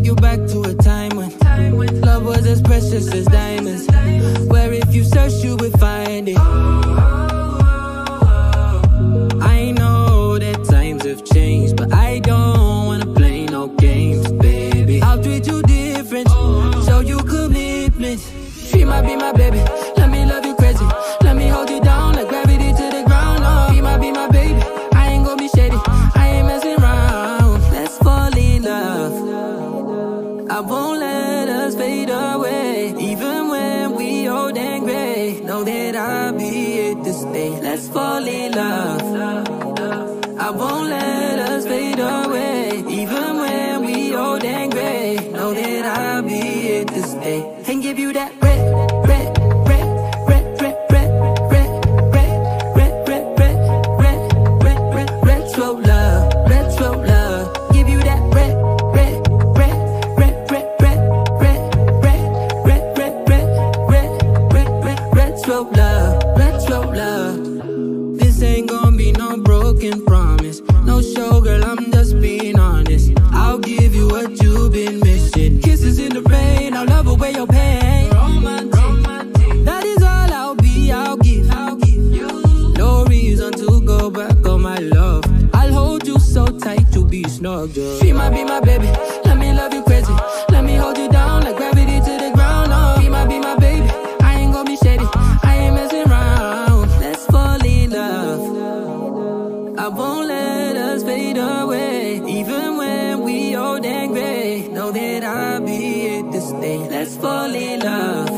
take you back to a time when love was as precious as diamonds, where if you search you would find it. I know that times have changed, but I don't wanna play no games, baby. I'll treat you different, show you commitment. She might be my baby, let me love you crazy. Let me hold you down like gravity to the ground. Oh, she might be my baby, I ain't gonna be shady, I ain't messing around. Let's fall in love, I won't let us fade away. Even when we old and gray, know that I'll be here to stay. Let's fall in love, I won't let us fade away. Even when we old and gray, know that I'll be here to stay. And give you that red, red, red, red, red, red, red, red, red, red, red, red, red, red, retro love, retro love. Give you that red, red, red, red, red, red, red, red, red, red, red, red, red, red, retro love, retro love. This ain't gonna be no broken promise, no show, girl, I'm just being honest. I'll give you what you've been missing. Kisses in the rain, I'll love away your pain. Romantic, that is all I'll be, I'll give you. No reason to go back on my love. I'll hold you so tight, you'll be snug, girl. She might be my baby, let me love you crazy. Let me hold you down like gravity to the ground. Oh, she might be my baby, I ain't gonna be shady, I ain't messing around. Let's fall in love, I won't let us fade away. Even when we old and gray, know that I'll be here to stay. Let's fall in love,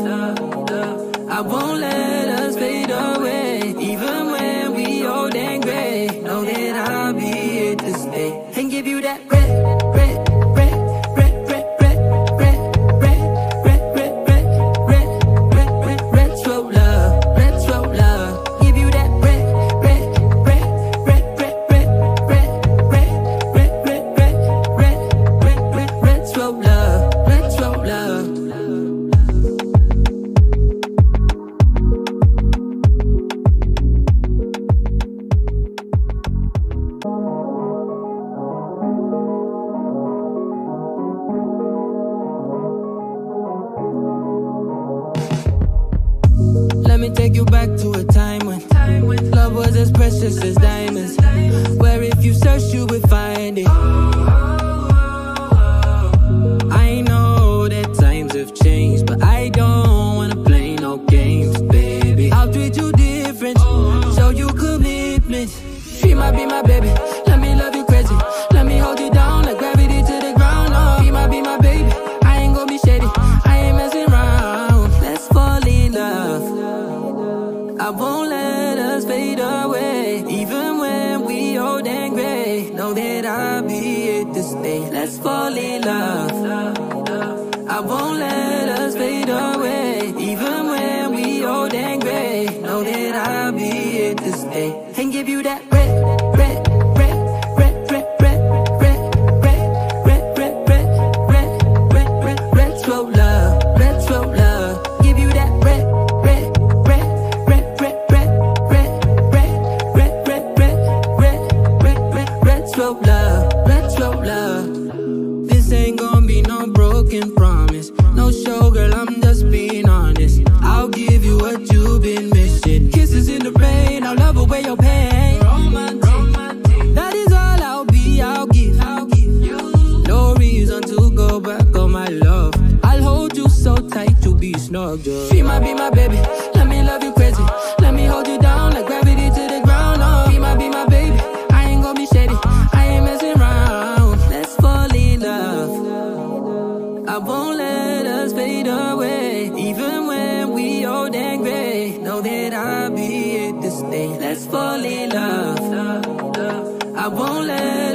I won't let us fade away. Even when we old and gray, know that I'll be here to stay. And give you that red, red, red, red, red, red, red, red, red, red, red, red, red, red, retro love, retro love. Give you that red, red, red, red, red, red, red, red, red, red, red, red, red, red, retro love, retro love. Let me take you back to a time when love was as precious as diamonds, where if you search you would find it. I know that times have changed, but I don't wanna play no games, baby. I'll treat you different, show you commitment. She might be my baby, let me love you crazy. Let me hold you down like gravity to the ground. Oh, she might be my baby, I ain't gonna be shady, I ain't messing around. Let's fall in love, I won't let us fade away. Even when we old and gray, know that I'll be here to stay. Let's fall in love, I won't let us fade away. Even when we old and gray, know that I'll be here to stay. And give you that red, red, red, red, red, red, red, red, red, red, red, red, red, red, retro love, retro love. Give you that red, red, red, red, red, red, red, red, red, red, red, red, red, red, retro love, retro love. This ain't gonna be no broken promise, no show, girl, I'm just being honest. I'll give you what you've been missing. Kisses in the rain, I'll love away your pain. Romantic, that is all I'll be, I'll give you. No reason to go back on my love. I'll hold you so tight, you'll be snug, girl. She might be my baby, let me love you crazy. Let me hold you down like gravity to the ground. Oh, she might be my baby, I ain't gonna be shady, I ain't messing around. Let's fall in love, I won't let us fade away. Even when we old and gray, know that I'll be here to stay. Let's fall in love, I won't let